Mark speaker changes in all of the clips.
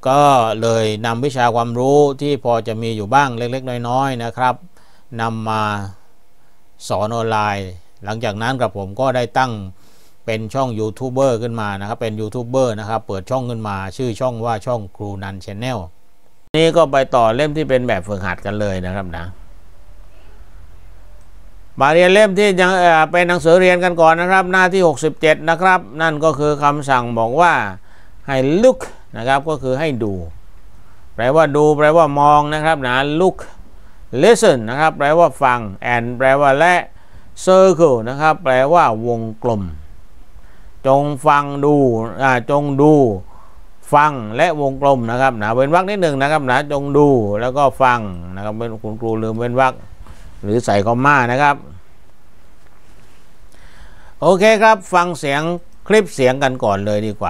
Speaker 1: ก็เลยนำวิชาความรู้ที่พอจะมีอยู่บ้างเล็กๆน้อยๆนะครับนำมาสอนออนไลน์หลังจากนั้นกับผมก็ได้ตั้งเป็นช่องยูทูบเบอร์ขึ้นมานะครับเป็นยูทูบเบอร์นะครับเปิดช่องขึ้นมาชื่อช่องว่าช่องครูนัน Channel นี่ก็ไปต่อเล่มที่เป็นแบบฝึกหัดกันเลยนะครับนะมาเรียนเล่มที่ยังเป็นหนังสือเรียนกันก่อนนะครับหน้าที่67นะครับนั่นก็คือคำสั่งบอกว่าให้ look นะครับก็คือให้ดูแปลว่าดูแปลว่ามองนะครับนะ look listen นะครับแปลว่าฟัง and แปลว่าและ circle นะครับแปลว่าวงกลมจงฟังดูจงดูฟังและวงกลมนะครับนะเว้นวรรคนิดหนึ่งนะครับนะจงดูแล้วก็ฟังนะครับเป็นคุณครูลืมเว้นวรรคหรือใส่คอมม่านะครับโอเคครับฟังเสียงคลิปเสียงกันก่อนเลยดีกว่า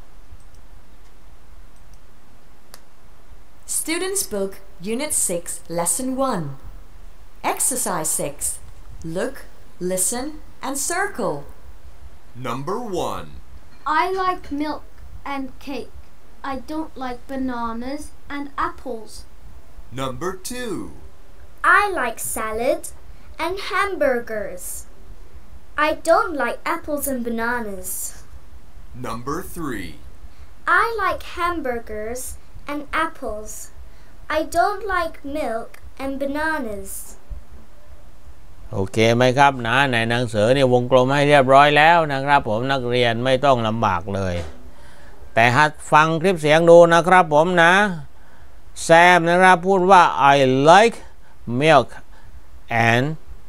Speaker 2: Students Book Unit 6 Lesson 1 Exercise 6 Look, listen and circle.
Speaker 3: Number 1
Speaker 4: I like milk and cake. I don't like bananas and apples.
Speaker 3: Number 2
Speaker 5: I like salad and hamburgers. I don't like apples and bananas.
Speaker 3: Number 3
Speaker 5: I like hamburgers and apples. I don't like milk and bananas.
Speaker 1: โอเคไหมครับนะในหนังสือเนี่ยวงกลมให้เรียบร้อยแล้วนะครับผมนักเรียนไม่ต้องลำบากเลยแต่หัดฟังคลิปเสียงดูนะครับผมนะแซมนะครับพูดว่า I like milk and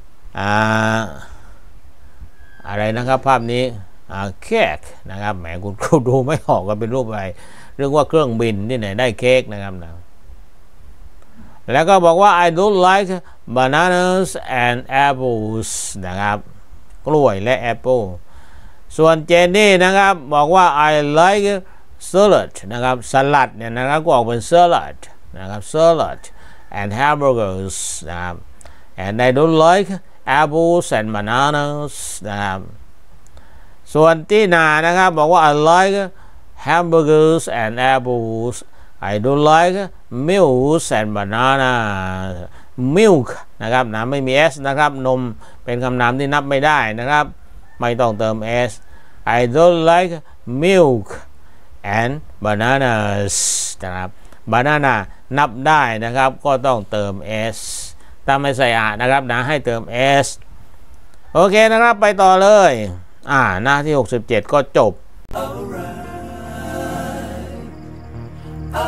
Speaker 1: อะไรนะครับภาพนี้เค้กนะครับแหมคุณครูดูไม่ออกว่าเป็นรูปอะไรเรียกว่าเครื่องบินที่ไหนได้เค้กนะครับนะแล้วก็บอกว่า I don't like bananas and apples นะครับกล้วยและแอปเปิลส่วนเจนนี่นะครับบอกว่า I like salad นะครับสลัดเนี่ยนะครับก็ออกเป็น salad นะครับ salad and hamburgers นะครับ and I don't like apples and bananas นะครับส่วนที่นานะครับบอกว่า I like hamburgers and apples I don't like milk and banana milk นะครับนะไม่มี s นะครับนมเป็นคำนามที่นับไม่ได้นะครับไม่ต้องเติม s I don't like milk and bananas นะครับ banana นับได้นะครับก็ต้องเติม s ถ้าไม่ใส่นะครับนะให้เติม s โอเคนะครับไปต่อเลยหน้าที่67ก็จบ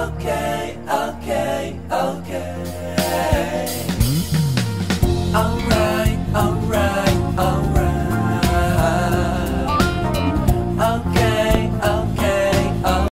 Speaker 6: Okay, okay, okay. Alright.